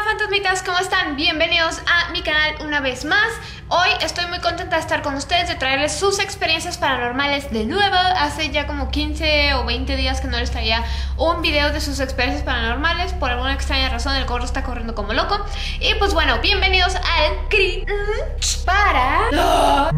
fantasmitas, ¿cómo están? Bienvenidos a mi canal una vez más. Hoy estoy muy contenta de estar con ustedes, de traerles sus experiencias paranormales de nuevo. Hace ya como 15 o 20 días que no les traía un video de sus experiencias paranormales. Por alguna extraña razón el gorro está corriendo como loco. Y pues bueno, bienvenidos al Cringe para...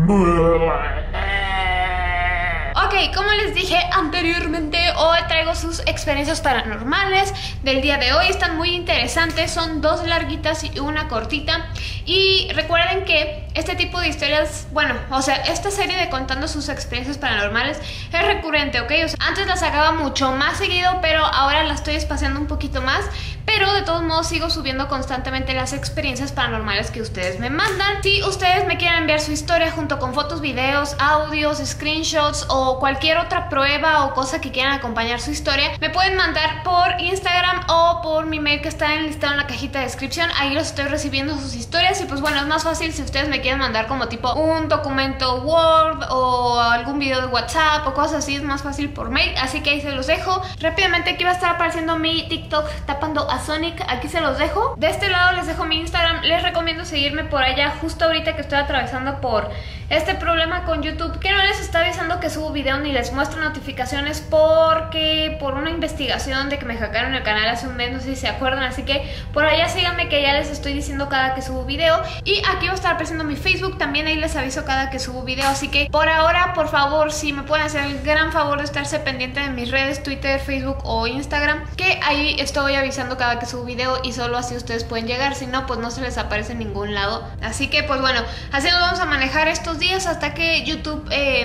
Ok, como les dije anteriormente, hoy traigo sus experiencias paranormales del día de hoy. Están muy interesantes, son dos larguitas y una cortita. Y recuerden que este tipo de historias, bueno, o sea, esta serie de contando sus experiencias paranormales es recurrente, ¿ok? O sea, antes la sacaba mucho más seguido, pero ahora la estoy espaciando un poquito más. Pero de todos modos sigo subiendo constantemente las experiencias paranormales que ustedes me mandan. Si ustedes me quieren enviar su historia junto con fotos, videos, audios, screenshots o cualquier otra prueba o cosa que quieran acompañar su historia, me pueden mandar por Instagram o por mi mail que está enlistado en la cajita de descripción. Ahí los estoy recibiendo sus historias. Y pues bueno, es más fácil si ustedes me quieren mandar como tipo un documento Word o algún video de WhatsApp o cosas así, es más fácil por mail. Así que ahí se los dejo. Rápidamente aquí va a estar apareciendo mi TikTok tapando a Sonic, aquí se los dejo. De este lado les dejo mi Instagram. Les recomiendo seguirme por allá justo ahorita que estoy atravesando por este problema con YouTube, que no les está avisando que subo video ni les muestro notificaciones porque por una investigación de que me hackearon el canal hace un mes, no sé si se acuerdan. Así que por allá síganme, que ya les estoy diciendo cada que subo video. Y aquí va a estar apareciendo mi Facebook también, ahí les aviso cada que subo video. Así que por ahora, por favor, si me pueden hacer el gran favor de estarse pendiente de mis redes, Twitter, Facebook o Instagram, que ahí estoy avisando cada que subo video y solo así ustedes pueden llegar. Si no, pues no se les aparece en ningún lado. Así que pues bueno, así nos vamos a manejar estos días hasta que YouTube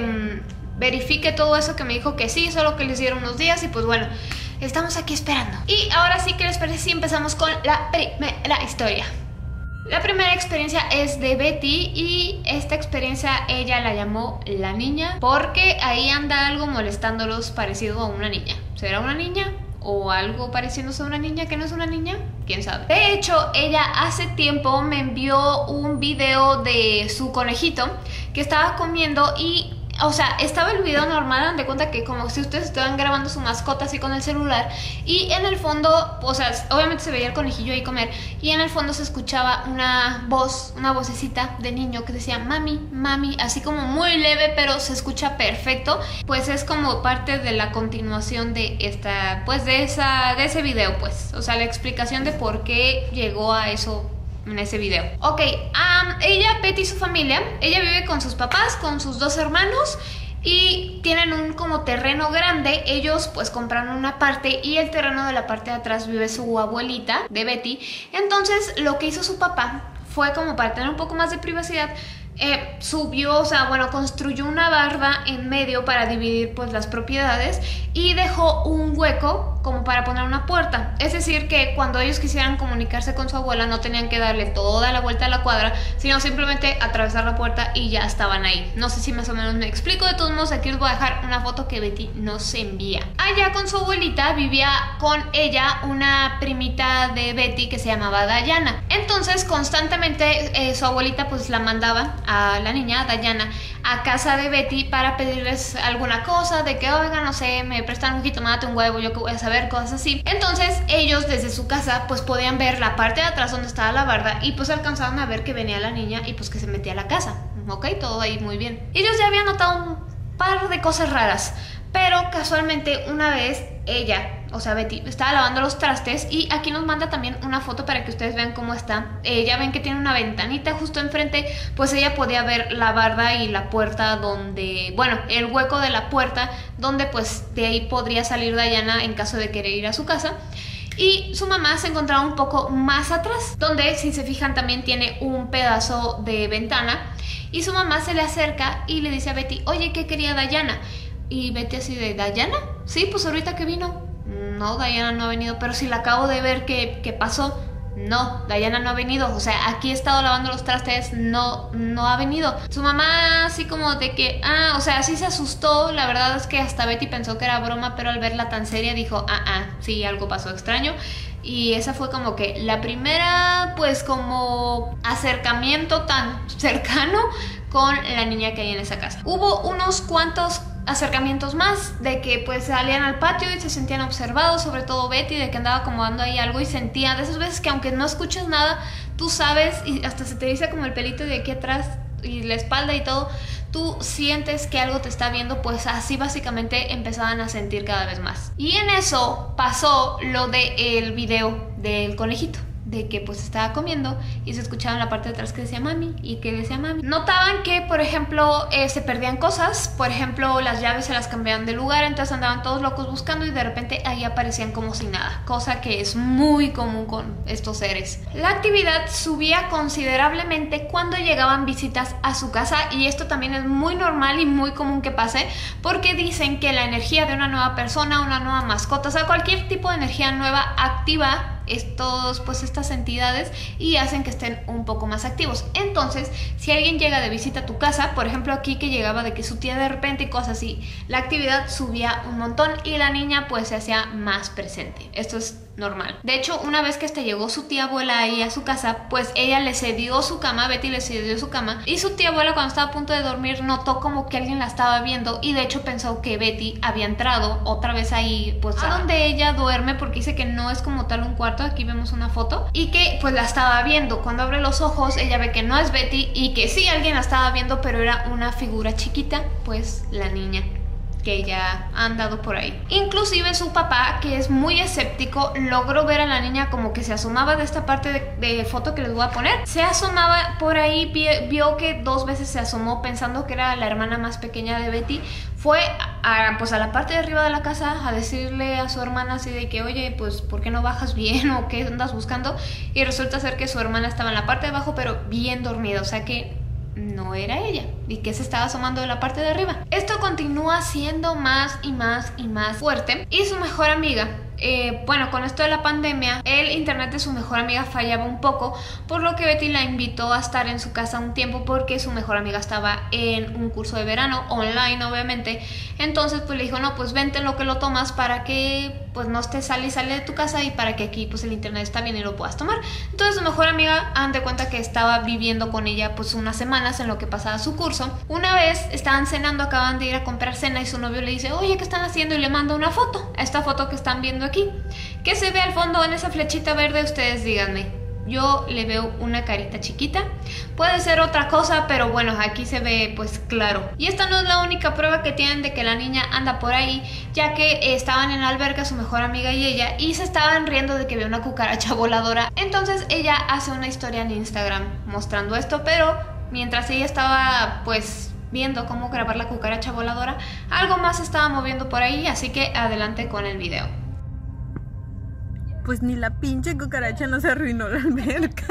verifique todo eso que me dijo que sí, solo que les dieron unos días. Y pues bueno, estamos aquí esperando. Y ahora sí, que les parece si empezamos con la primera historia. La primera experiencia es de Betty y esta experiencia ella la llamó la niña porque ahí anda algo molestándolos parecido a una niña. ¿Será una niña? ¿O algo pareciéndose a una niña que no es una niña? ¿Quién sabe? De hecho, ella hace tiempo me envió un video de su conejito que estaba comiendo y... O sea, estaba el video normal, dan de cuenta que como si ustedes estaban grabando su mascota así con el celular. Y en el fondo, o sea, obviamente se veía el conejillo ahí comer. Y en el fondo se escuchaba una voz, una vocecita de niño que decía mami, mami, así como muy leve, pero se escucha perfecto. Pues es como parte de la continuación de esta, pues de ese video, pues. O sea, la explicación de por qué llegó a eso en ese video. Ok, ella, Betty y su familia, ella vive con sus papás, con sus dos hermanos y tienen un como terreno grande. Ellos pues compraron una parte y el terreno de la parte de atrás vive su abuelita de Betty. Entonces lo que hizo su papá fue, como para tener un poco más de privacidad, subió, o sea, bueno, construyó una barda en medio para dividir pues las propiedades y dejó un hueco como para poner una puerta. Es decir, que cuando ellos quisieran comunicarse con su abuela no tenían que darle toda la vuelta a la cuadra, sino simplemente atravesar la puerta y ya estaban ahí. No sé si más o menos me explico. De todos modos, aquí les voy a dejar una foto que Betty nos envía. Allá con su abuelita vivía con ella una primita de Betty que se llamaba Dayana. Entonces constantemente su abuelita pues la mandaba a la niña Dayana a casa de Betty para pedirles alguna cosa, de que oigan, no sé, me prestan un jitomate, un huevo, yo que voy a saber, cosas así. Entonces ellos desde su casa pues podían ver la parte de atrás donde estaba la barda y pues alcanzaban a ver que venía la niña y pues que se metía a la casa. Ok, todo ahí muy bien. Ellos ya habían notado un par de cosas raras, pero casualmente una vez ella, o sea Betty, estaba lavando los trastes y aquí nos manda también una foto para que ustedes vean cómo está. Ya ven que tiene una ventanita justo enfrente, pues ella podía ver la barda y la puerta donde, bueno, el hueco de la puerta donde pues de ahí podría salir Dayana en caso de querer ir a su casa. Y su mamá se encontraba un poco más atrás, donde si se fijan también tiene un pedazo de ventana. Y su mamá se le acerca y le dice a Betty, oye, ¿qué quería Dayana? Y Betty así de, ¿Dayana? Sí, pues ahorita que vino. No, Dayana no ha venido, pero si la acabo de ver, ¿qué pasó? No, Dayana no ha venido, o sea, aquí he estado lavando los trastes, no ha venido. Su mamá así como de que, o sea, sí se asustó. La verdad es que hasta Betty pensó que era broma, pero al verla tan seria dijo, sí, algo pasó extraño. Y esa fue como que la primera, pues como acercamiento tan cercano con la niña que hay en esa casa. Hubo unos cuantos acercamientos más, de que pues salían al patio y se sentían observados, sobre todo Betty, de que andaba acomodando ahí algo y sentía de esas veces que aunque no escuches nada, tú sabes y hasta se te dice como el pelito de aquí atrás y la espalda y todo, tú sientes que algo te está viendo. Pues así básicamente empezaban a sentir cada vez más. Y en eso pasó lo del video del conejito, de que pues estaba comiendo y se escuchaba en la parte de atrás que decía mami y que decía mami. Notaban que, por ejemplo, se perdían cosas, por ejemplo, las llaves se las cambiaban de lugar, entonces andaban todos locos buscando y de repente ahí aparecían como si nada, cosa que es muy común con estos seres. La actividad subía considerablemente cuando llegaban visitas a su casa, y esto también es muy normal y muy común que pase, porque dicen que la energía de una nueva persona, una nueva mascota, o sea, cualquier tipo de energía nueva activa estas entidades y hacen que estén un poco más activos. Entonces, si alguien llega de visita a tu casa, por ejemplo aquí que llegaba de que su tía de repente y cosas así, la actividad subía un montón y la niña pues se hacía más presente. Esto es normal. De hecho, una vez que llegó su tía abuela ahí a su casa, pues ella le cedió su cama, Betty le cedió su cama, y su tía abuela cuando estaba a punto de dormir notó como que alguien la estaba viendo y de hecho pensó que Betty había entrado otra vez ahí pues a donde ella duerme, porque dice que no es como tal un cuarto, aquí vemos una foto, y que pues la estaba viendo. Cuando abre los ojos ella ve que no es Betty y que sí alguien la estaba viendo, pero era una figura chiquita, pues la niña que ya ha andado por ahí. Inclusive su papá, que es muy escéptico, logró ver a la niña como que se asomaba de esta parte de foto que les voy a poner. Se asomaba por ahí, vio que 2 veces se asomó pensando que era la hermana más pequeña de Betty. Fue pues a la parte de arriba de la casa a decirle a su hermana así de que oye, pues ¿por qué no bajas bien o qué andas buscando? Y resulta ser que su hermana estaba en la parte de abajo pero bien dormida, o sea que no era ella y que se estaba asomando de la parte de arriba. Esto continúa siendo más y más y más fuerte, y su mejor amiga, bueno, con esto de la pandemia, el internet de su mejor amiga fallaba un poco, por lo que Betty la invitó a estar en su casa un tiempo porque su mejor amiga estaba en un curso de verano, online obviamente. Entonces pues le dijo, no, pues vente en lo que lo tomas para que pues no estés sale de tu casa y para que aquí pues el internet está bien y lo puedas tomar. Entonces su mejor amiga, hagan de cuenta que estaba viviendo con ella pues unas semanas en lo que pasaba su curso. Una vez estaban cenando, acaban de ir a comprar cena y su novio le dice, oye, ¿qué están haciendo? Y le manda una foto, esta foto que están viendo aquí. ¿Qué se ve al fondo en esa flechita verde? Ustedes díganme. Yo le veo una carita chiquita, puede ser otra cosa, pero bueno, aquí se ve pues claro. Y esta no es la única prueba que tienen de que la niña anda por ahí, ya que estaban en la alberca su mejor amiga y ella, y se estaban riendo de que ve una cucaracha voladora. Entonces ella hace una historia en Instagram mostrando esto, pero mientras ella estaba pues viendo cómo grabar la cucaracha voladora, algo más se estaba moviendo por ahí, así que adelante con el video. Pues ni la pinche cucaracha no se arruinó la alberca.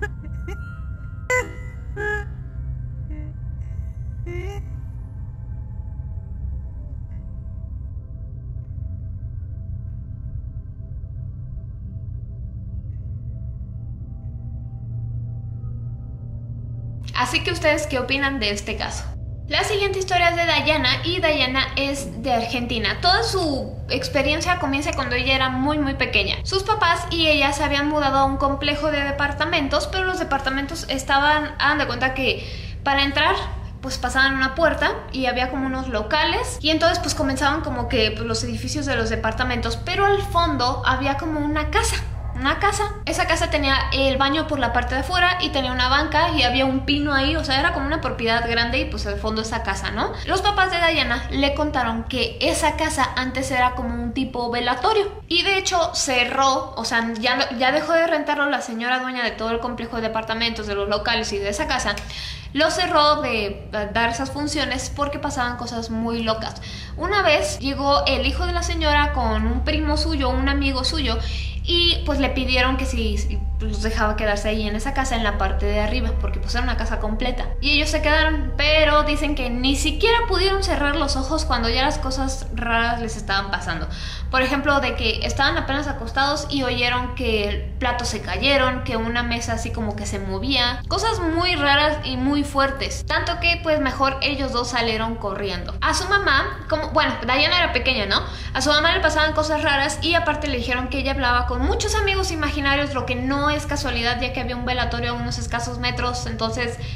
Así que ustedes, ¿qué opinan de este caso? La siguiente historia es de Dayana, y Dayana es de Argentina. Toda su experiencia comienza cuando ella era muy pequeña. Sus papás y ella se habían mudado a un complejo de departamentos, pero los departamentos estaban, hagan de cuenta que para entrar pues pasaban una puerta y había como unos locales, y entonces pues comenzaban como que pues, los edificios de los departamentos, pero al fondo había como una casa. Esa casa tenía el baño por la parte de afuera y tenía una banca y había un pino ahí, o sea, era como una propiedad grande y pues al fondo esa casa, ¿no? Los papás de Dayana le contaron que esa casa antes era como un tipo velatorio y de hecho cerró, o sea, ya dejó de rentarlo la señora dueña de todo el complejo de departamentos, de los locales y de esa casa. Lo cerró de dar esas funciones porque pasaban cosas muy locas. Una vez llegó el hijo de la señora con un primo suyo, un amigo suyo, y pues le pidieron que si los dejaba quedarse ahí en esa casa en la parte de arriba, porque pues era una casa completa. Y ellos se quedaron, pero dicen que ni siquiera pudieron cerrar los ojos cuando ya las cosas raras les estaban pasando. Por ejemplo, de que estaban apenas acostados y oyeron que platos se cayeron, que una mesa así como que se movía. Cosas muy raras y muy fuertes. Tanto que pues mejor ellos dos salieron corriendo. A su mamá, bueno, Dayana era pequeña, ¿no? A su mamá le pasaban cosas raras y aparte le dijeron que ella hablaba con muchos amigos imaginarios, lo que no es casualidad ya que había un velatorio a unos escasos metros. Entonces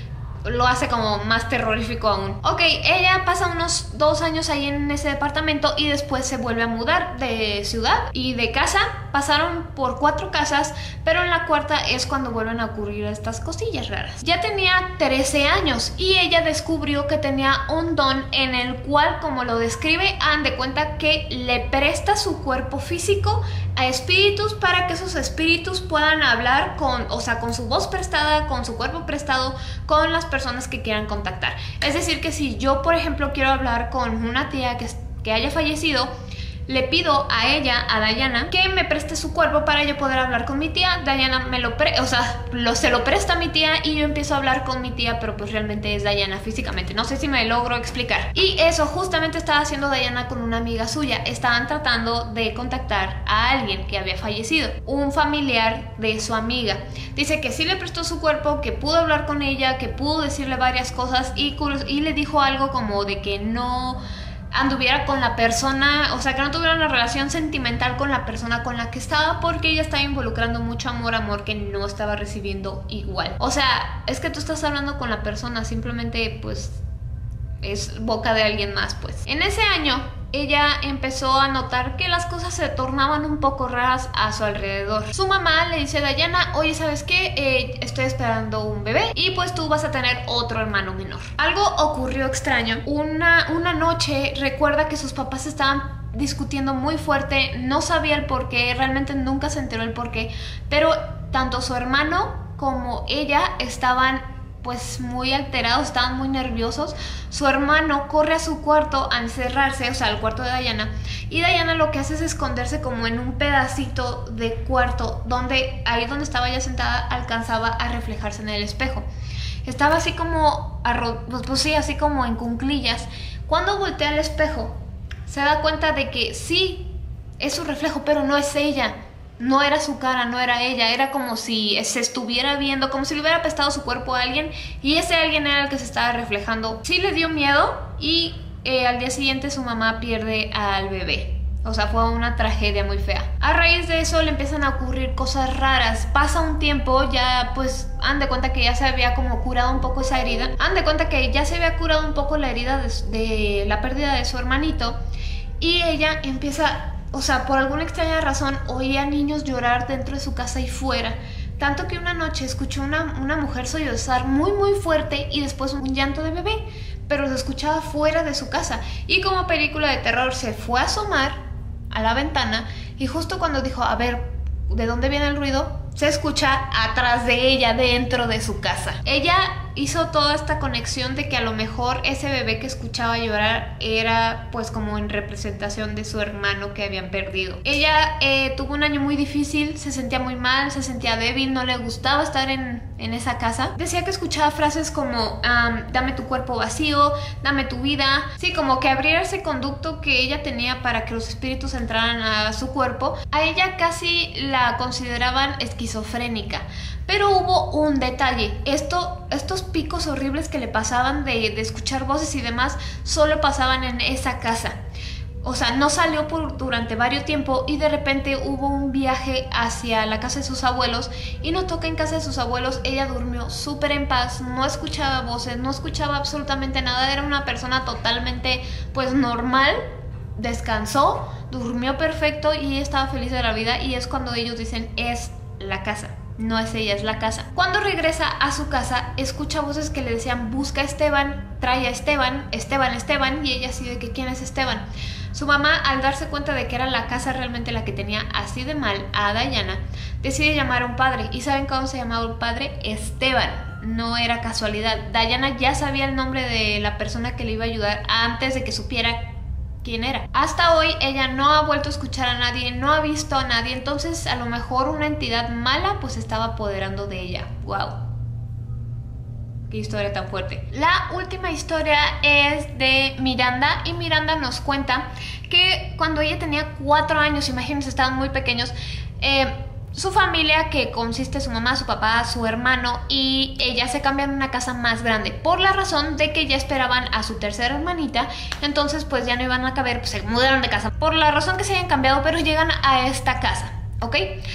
lo hace como más terrorífico aún. Ok, ella pasa unos 2 años ahí en ese departamento y después se vuelve a mudar de ciudad y de casa. Pasaron por 4 casas, pero en la cuarta es cuando vuelven a ocurrir estas cosillas raras. Ya tenía 13 años y ella descubrió que tenía un don en el cual, como lo describe, hagan de cuenta que le presta su cuerpo físico a espíritus para que esos espíritus puedan hablar con su voz prestada, con su cuerpo prestado, con las personas que quieran contactar. Es decir, que si yo, por ejemplo, quiero hablar con una tía que haya fallecido, le pido a ella, a Diana, que me preste su cuerpo para yo poder hablar con mi tía. Diana se lo presta a mi tía y yo empiezo a hablar con mi tía, pero pues realmente es Diana físicamente. No sé si me logro explicar. Y eso justamente estaba haciendo Diana con una amiga suya. Estaban tratando de contactar a alguien que había fallecido, un familiar de su amiga. Dice que sí le prestó su cuerpo, que pudo hablar con ella, que pudo decirle varias cosas y le dijo algo como de que no anduviera con la persona, o sea, que no tuviera una relación sentimental con la persona con la que estaba, porque ella estaba involucrando mucho amor que no estaba recibiendo igual. O sea, es que tú estás hablando con la persona, simplemente pues es boca de alguien más, pues. En ese año ella empezó a notar que las cosas se tornaban un poco raras a su alrededor. Su mamá le dice a Diana: oye, ¿sabes qué? Estoy esperando un bebé y pues tú vas a tener otro hermano menor. Algo ocurrió extraño. Una noche recuerda que sus papás estaban discutiendo muy fuerte, no sabía el por qué, realmente nunca se enteró el por qué, pero tanto su hermano como ella estaban pues muy alterados, estaban muy nerviosos. Su hermano corre a su cuarto a encerrarse, o sea, al cuarto de Diana, y Diana lo que hace es esconderse como en un pedacito de cuarto donde ahí donde estaba ella sentada alcanzaba a reflejarse en el espejo. Estaba así como, pues sí, así como en cuclillas. Cuando voltea al espejo, se da cuenta de que sí, es su reflejo, pero no es ella. No era su cara, no era ella, era como si se estuviera viendo, como si le hubiera prestado su cuerpo a alguien y ese alguien era el que se estaba reflejando. Sí le dio miedo y al día siguiente su mamá pierde al bebé. O sea, fue una tragedia muy fea. A raíz de eso le empiezan a ocurrir cosas raras. Pasa un tiempo, ya pues han de cuenta que ya se había como curado un poco esa herida. Han de cuenta que ya se había curado un poco la herida de la pérdida de su hermanito y ella empieza... O sea, por alguna extraña razón oía niños llorar dentro de su casa y fuera. Tanto que una noche escuchó una mujer sollozar muy muy fuerte y después un llanto de bebé, pero se escuchaba fuera de su casa. Y como película de terror se fue a asomar a la ventana y justo cuando dijo, a ver, ¿de dónde viene el ruido?, se escucha atrás de ella, dentro de su casa. Ella hizo toda esta conexión de que a lo mejor ese bebé que escuchaba llorar era pues como en representación de su hermano que habían perdido. Ella tuvo un año muy difícil, se sentía muy mal, se sentía débil, no le gustaba estar en esa casa. Decía que escuchaba frases como dame tu cuerpo vacío, dame tu vida. Sí, como que abriera ese conducto que ella tenía para que los espíritus entraran a su cuerpo. A ella casi la consideraban esquizofrénica. Pero hubo un detalle, estos picos horribles que le pasaban de escuchar voces y demás, solo pasaban en esa casa. O sea, no salió durante varios tiempo y de repente hubo un viaje hacia la casa de sus abuelos y notó que en casa de sus abuelos ella durmió súper en paz, no escuchaba voces, no escuchaba absolutamente nada, era una persona totalmente pues normal, descansó, durmió perfecto y estaba feliz de la vida y es cuando ellos dicen es la casa. No es ella, es la casa. Cuando regresa a su casa, escucha voces que le decían busca a Esteban, trae a Esteban, Esteban, y ella así de que ¿quién es Esteban? Su mamá, al darse cuenta de que era la casa realmente la que tenía así de mal a Diana, decide llamar a un padre. ¿Y saben cómo se llamaba el padre? Esteban. No era casualidad. Diana ya sabía el nombre de la persona que le iba a ayudar antes de que supiera quién era. Hasta hoy ella no ha vuelto a escuchar a nadie, no ha visto a nadie, entonces a lo mejor una entidad mala pues estaba apoderando de ella. ¡Wow! ¡Qué historia tan fuerte! La última historia es de Miranda y Miranda nos cuenta que cuando ella tenía 4 años, imagínense, estaban muy pequeños, su familia, que consiste su mamá, su papá, su hermano y ella, se cambian a una casa más grande por la razón de que ya esperaban a su tercera hermanita, entonces pues ya no iban a caber, pues se mudaron de casa por la razón que se hayan cambiado, pero llegan a esta casa, ¿ok?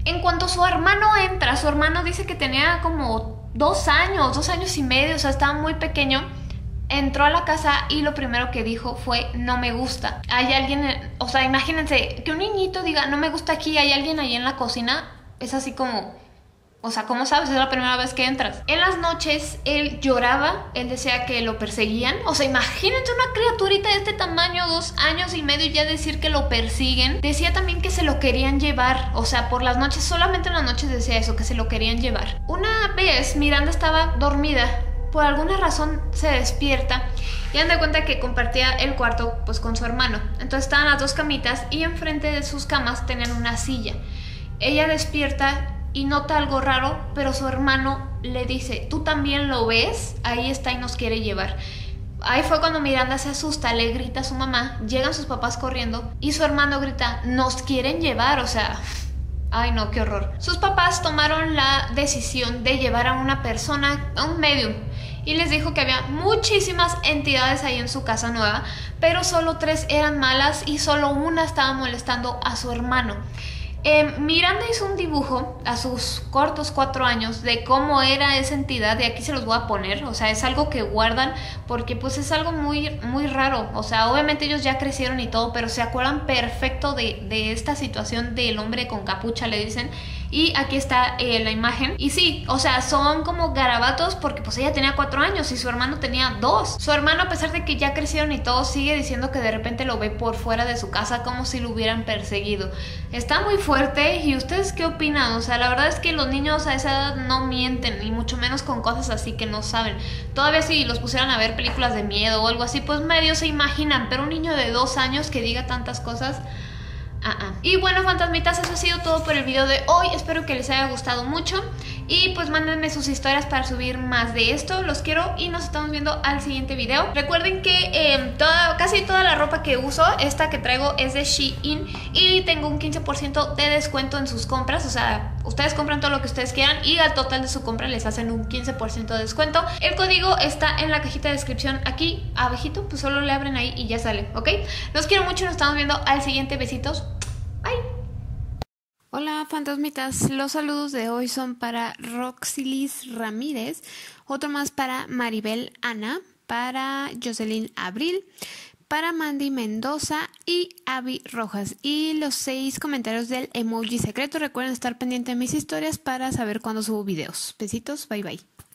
En cuanto su hermano entra, su hermano dice que tenía como 2 años y medio, o sea, estaba muy pequeño. Entró a la casa y lo primero que dijo fue: no me gusta. Hay alguien, o sea, imagínense que un niñito diga: no me gusta aquí, hay alguien ahí en la cocina. Es así como, o sea, ¿cómo sabes? Es la primera vez que entras. En las noches él lloraba, él decía que lo perseguían. O sea, imagínate una criaturita de este tamaño, 2 años y medio, y ya decir que lo persiguen. Decía también que se lo querían llevar, o sea, por las noches, solamente en las noches decía eso, que se lo querían llevar. Una vez Miranda estaba dormida, por alguna razón se despierta y dan de cuenta que compartía el cuarto pues con su hermano. Entonces estaban las 2 camitas y enfrente de sus camas tenían una silla. Ella despierta y nota algo raro, pero su hermano le dice: ¿tú también lo ves? Ahí está y nos quiere llevar. Ahí fue cuando Miranda se asusta, le grita a su mamá, llegan sus papás corriendo y su hermano grita: nos quieren llevar, o sea... Ay no, qué horror. Sus papás tomaron la decisión de llevar a una persona, a un medium, y les dijo que había muchísimas entidades ahí en su casa nueva, pero solo 3 eran malas y solo una estaba molestando a su hermano. Miranda hizo un dibujo a sus cortos 4 años de cómo era esa entidad, y aquí se los voy a poner. O sea, es algo que guardan porque pues es algo muy, muy raro. O sea, obviamente ellos ya crecieron y todo, pero se acuerdan perfecto de esta situación del hombre con capucha, le dicen. Y aquí está la imagen. Y sí, o sea, son como garabatos porque pues ella tenía 4 años y su hermano tenía 2. Su hermano, a pesar de que ya crecieron y todo, sigue diciendo que de repente lo ve por fuera de su casa como si lo hubieran perseguido. Está muy fuerte. ¿Y ustedes qué opinan? O sea, la verdad es que los niños a esa edad no mienten, y mucho menos con cosas así que no saben. Todavía si los pusieran a ver películas de miedo o algo así, pues medio se imaginan, pero un niño de 2 años que diga tantas cosas... Y bueno, fantasmitas, eso ha sido todo por el video de hoy. Espero que les haya gustado mucho y pues mándenme sus historias para subir más de esto. Los quiero y nos estamos viendo al siguiente video. Recuerden que casi toda la ropa que uso, esta que traigo, es de Shein y tengo un 15% de descuento en sus compras. O sea, ustedes compran todo lo que ustedes quieran y al total de su compra les hacen un 15% de descuento. El código está en la cajita de descripción aquí abajito, pues solo le abren ahí y ya sale, ¿ok? Los quiero mucho, nos estamos viendo al siguiente. Besitos. Bye. Hola fantasmitas, los saludos de hoy son para Roxilis Ramírez, otro más para Maribel Ana, para Jocelyn Abril, para Mandy Mendoza y Abby Rojas. Y los 6 comentarios del emoji secreto. Recuerden estar pendientes de mis historias para saber cuándo subo videos. Besitos, bye bye.